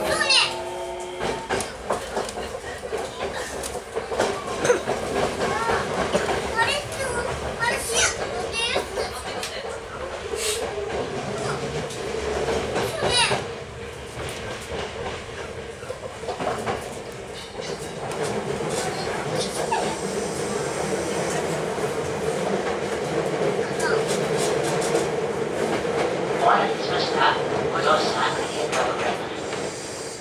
お待たせしました。ご乗車ありがとうございます。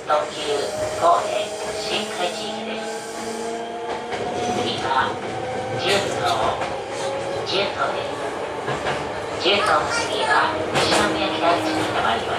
特急神戸新海地域です。次は10です。10の次は西宮北口に停まります。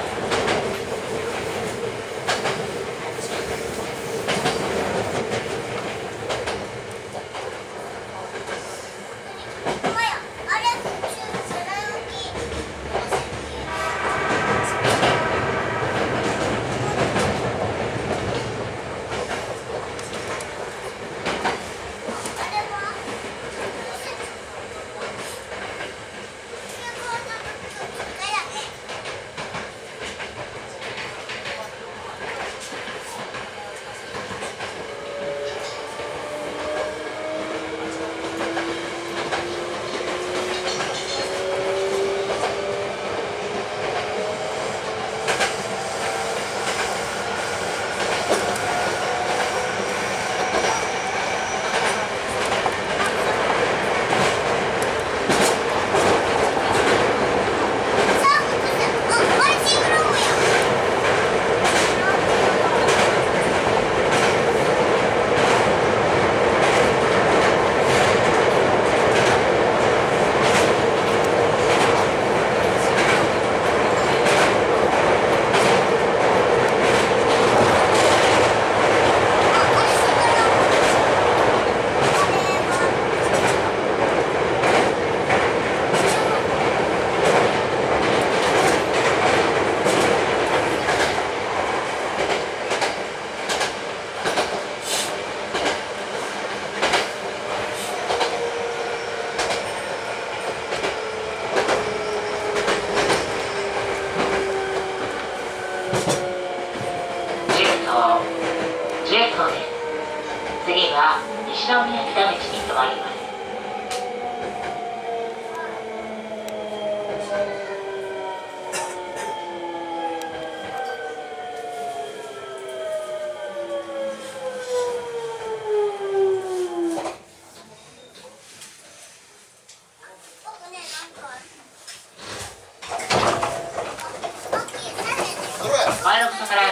次は西宮北口に停まります。前のことから